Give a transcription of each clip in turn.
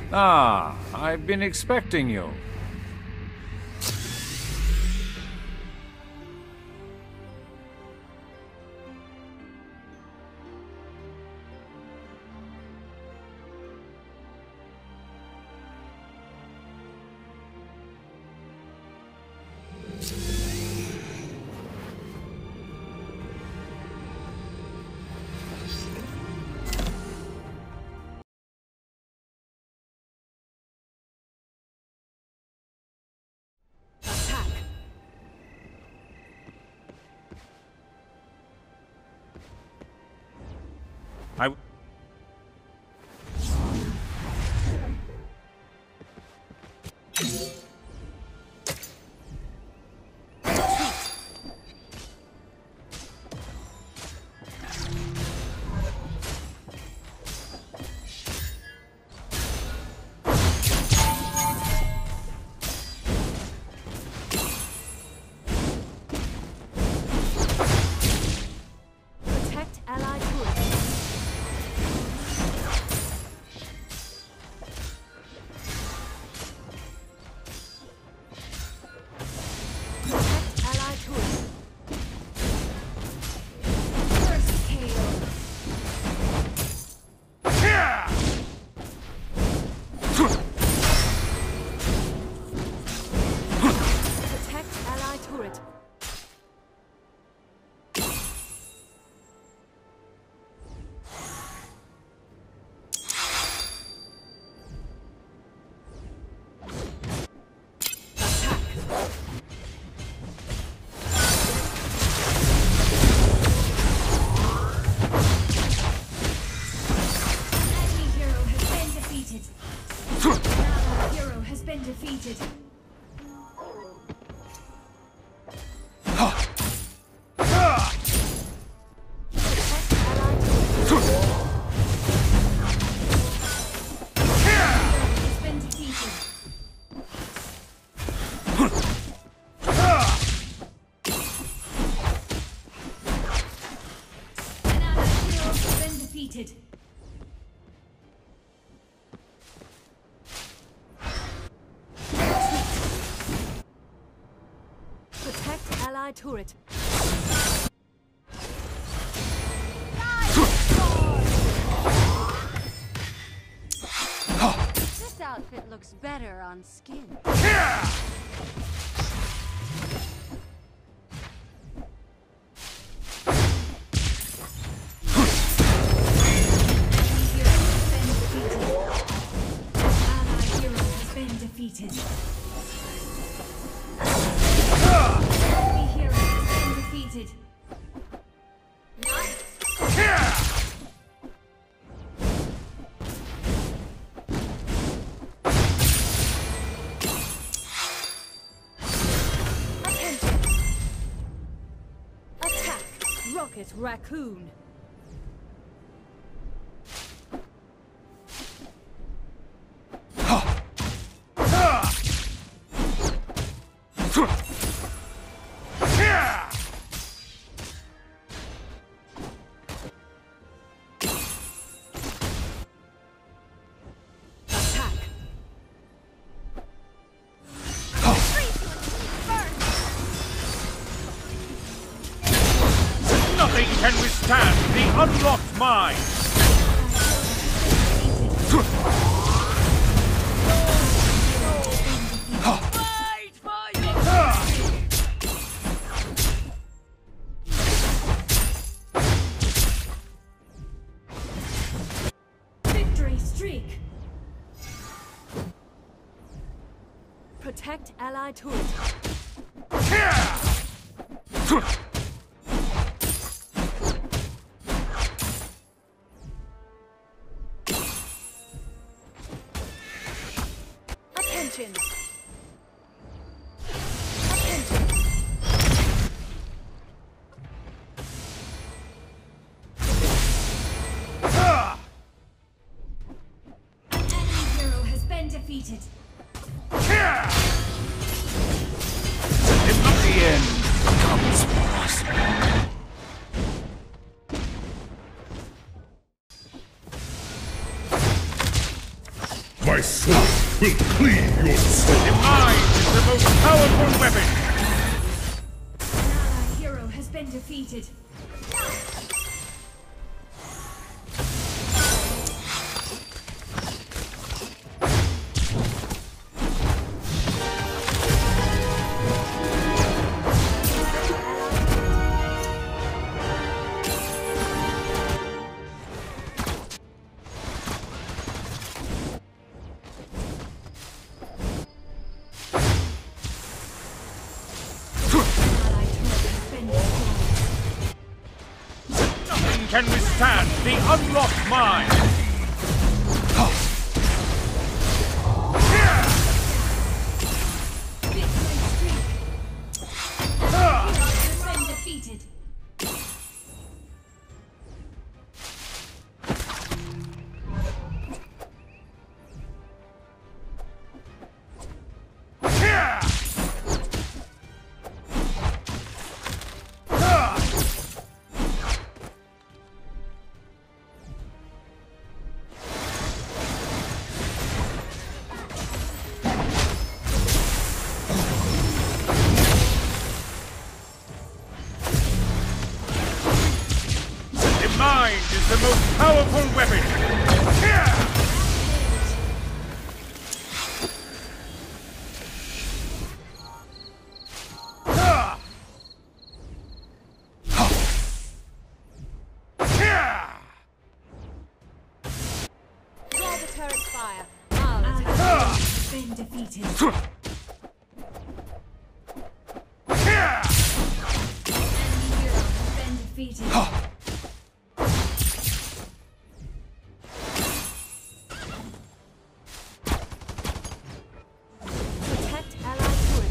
Ah, I've been expecting you. I... Protect allied turret. Protect allied turret. First KO. Protect allied turret. Hero has been defeated. Defeated. Protect allied turret. This outfit looks better on skin. Defeated. Enemy hero has been defeated. Nice. Attention. Attack. Rocket Raccoon. Nothing can withstand the unlocked mind! Victory streak. Protect allied turret. Attention. Enemy hero has been defeated. If not the end comes for us. My sword will cleave your soul. Mine is the most powerful weapon! An allied hero has been defeated. Nothing can withstand the unlocked mine! Victory streak. Hero has been defeated. Mine is the most powerful weapon! Draw the turret's fire. Our attack has been defeated. Enemy hero has been defeated. Protect allied turret.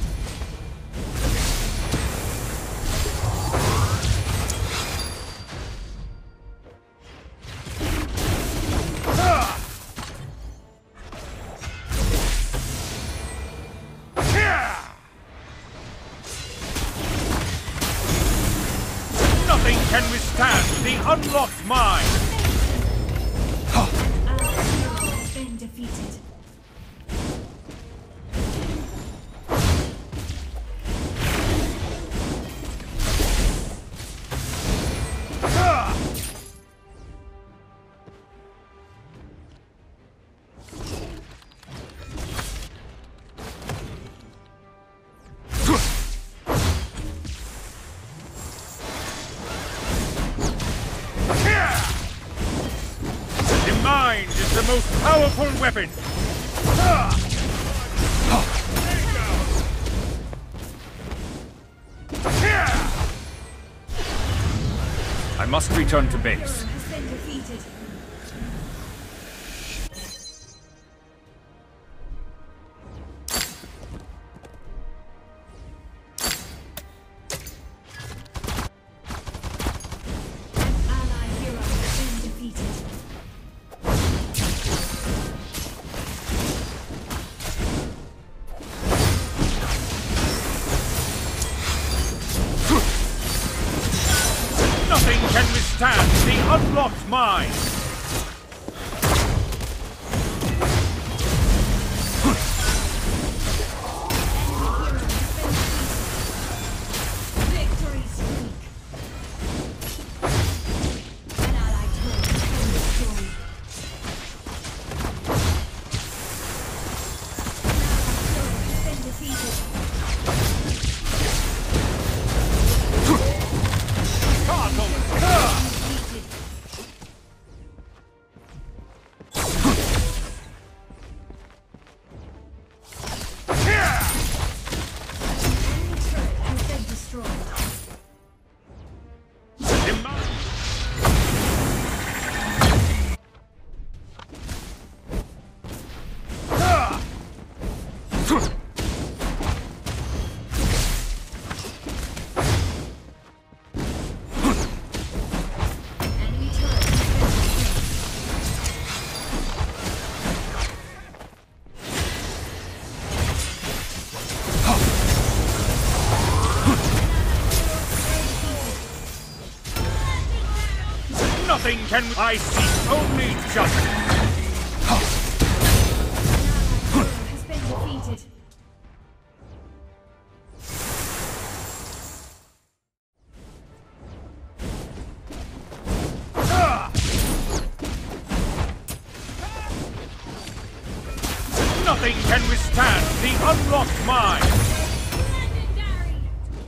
Nothing can withstand the unlocked mine! Allied hero has been defeated. Mine is the most powerful weapon! I must return to Hero base. has been defeated. Allied hero has been defeated. Nothing can withstand the unlocked mine! Victory streak. An allied turret has been destroyed. An allied hero has been defeated. Defeated. Enemy turret has been destroyed. Enemy turret has been destroyed. Nothing can... I seek only justice! defeated. Nothing can withstand the unlocked mine! Legendary!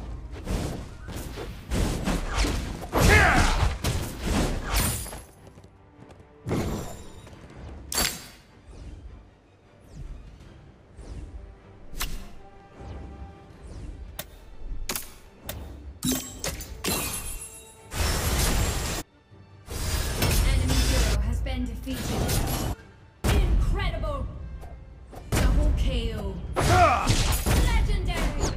Enemy hero has been defeated. Incredible! Double KO. Legendary!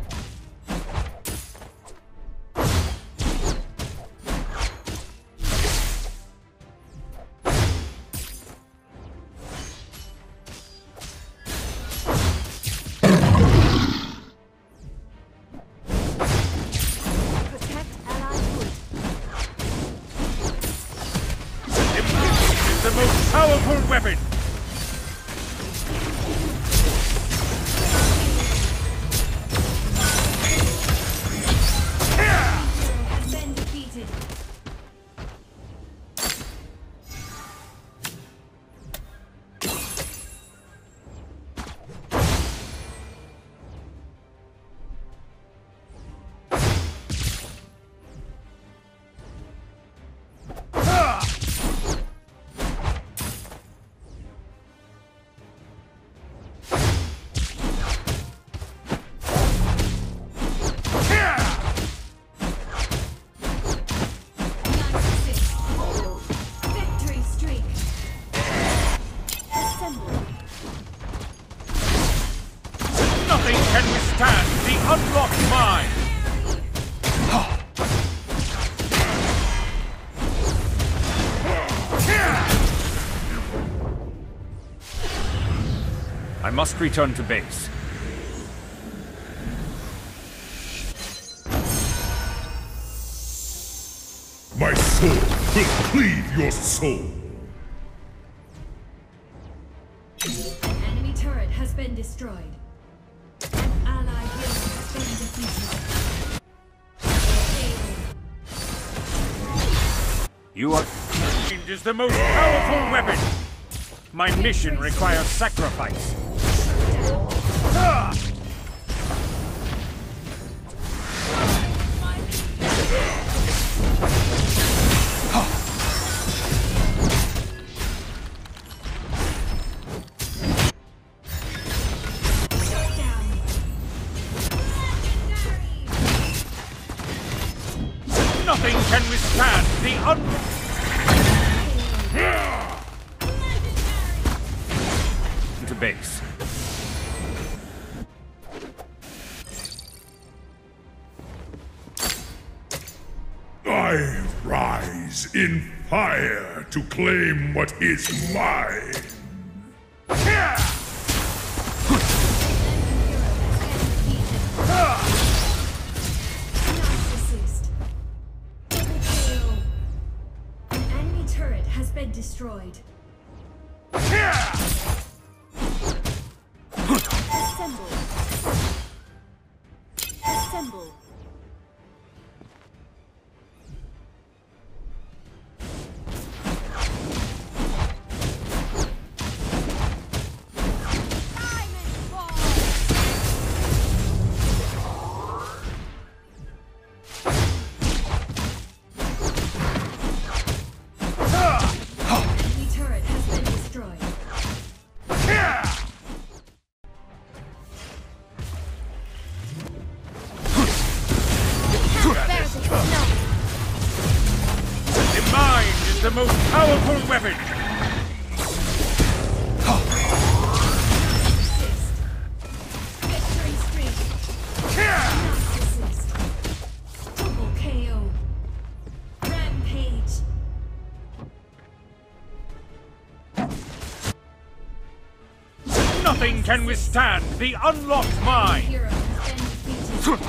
Protect allied wood. Imprisonment is the most powerful weapon! Has been defeated. Victory streak. Assemble. Nothing can withstand the unlocked mine! I must return to base. My sword will cleave your soul. An enemy turret has been destroyed. An ally hero has been defeated. You are... It is the most powerful weapon! My mission requires sacrifice. Shut down. Legendary! Nothing can withstand the to base. I rise in fire to claim what is mine. Narcissist. Double KO. An enemy turret has been destroyed. Assemble. Assemble. Diamond Ball. Enemy turret has been destroyed. The mind is the most powerful weapon! Assist. Victory streak. Narcissist. Double KO. Rampage. Nothing can withstand the unlocked mine! Hero has been defeated.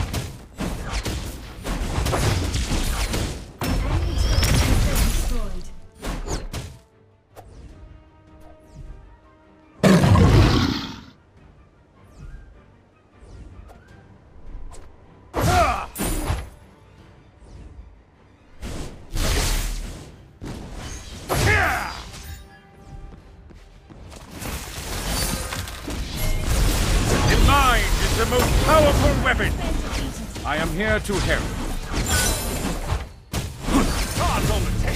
Enemy turret has been destroyed. weapon! I am here to help. Cards on the table!